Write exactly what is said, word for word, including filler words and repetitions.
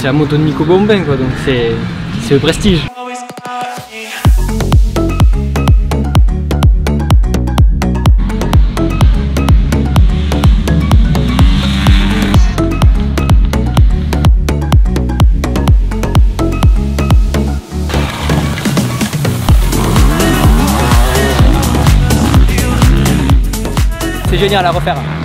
c'est la moto de Nico Bombin quoi, donc c'est le prestige. C'est génial à refaire.